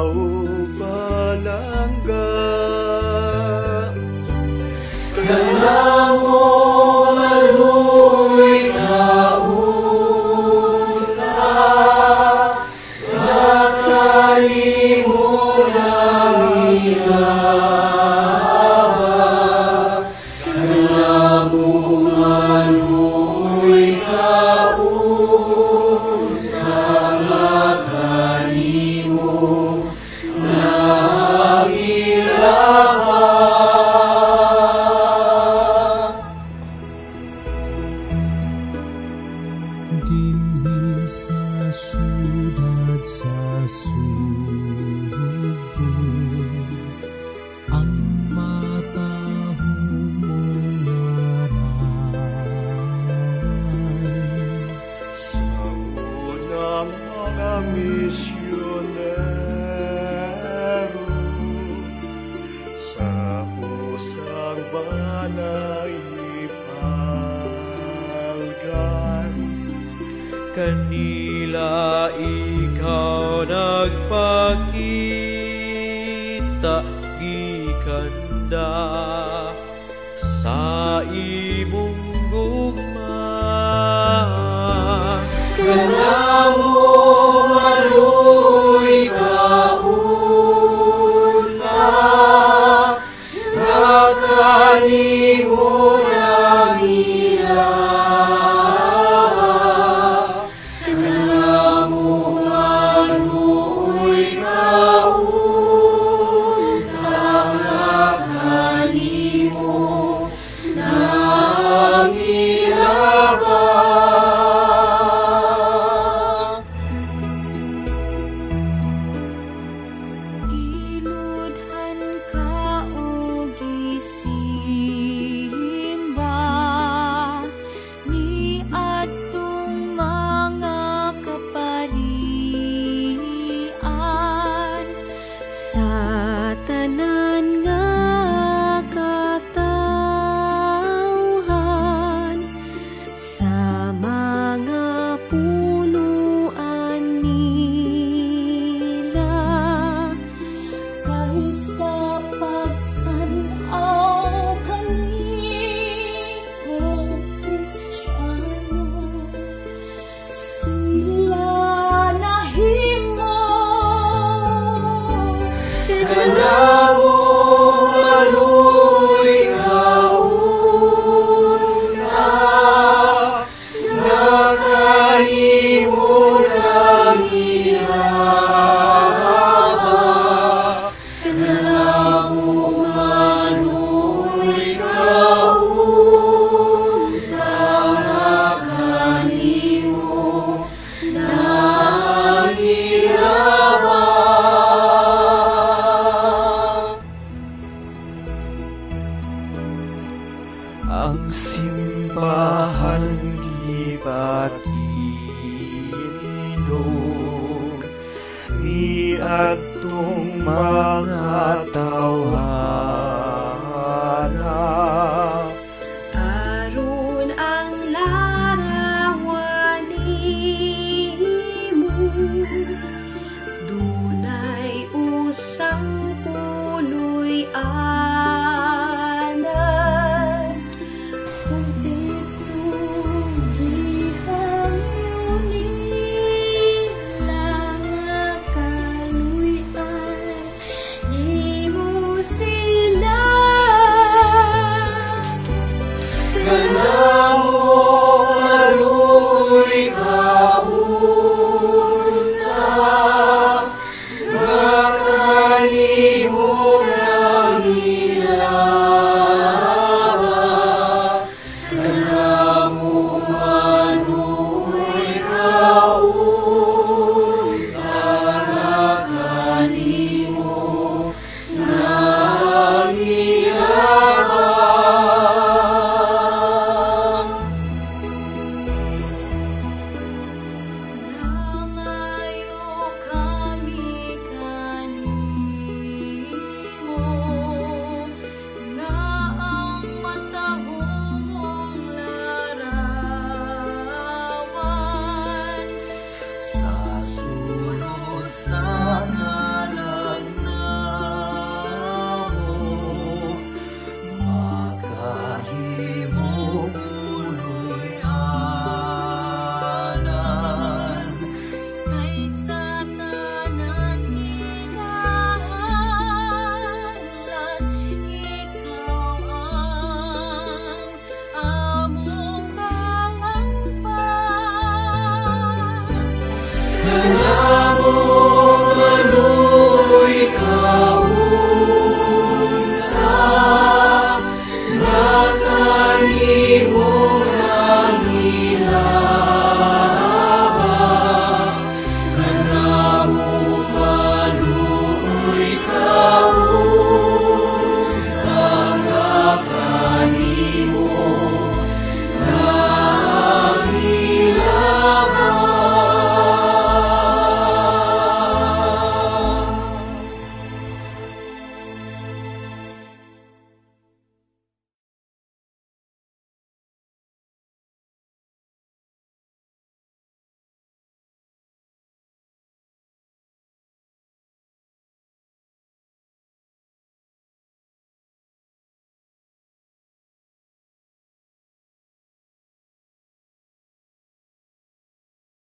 Bato Balangga. Kanamo maluy kauna, nakalimulang ilawa. Kanamo maluy kauna, nakalimo ng ilawa. Dinhin sa syudad sa subok, ang matahong mong naraway. Sa unang mga misyonero, sa pusang banay ipalgan. Kanila ikaw nagpakita, gikanda sa imong gugma. Kanamo maluy kauna, nakalimo ng ilawa. Kanamo maluy kauna, nakalimo ng ilawa. Giludhan ka o gisimba ni atong mga kaparian sa tanan nga katawhan, sa mga punuan nila. Kay sa pagtanaw kanimo Kristiyano, sila nahimo. Kanamo maluy kauna, nakalimo ng ilawa. Kanamo maluy kauna, nakalimo ng ilawa. Ang simbahan gibatidog ni atong mga tao.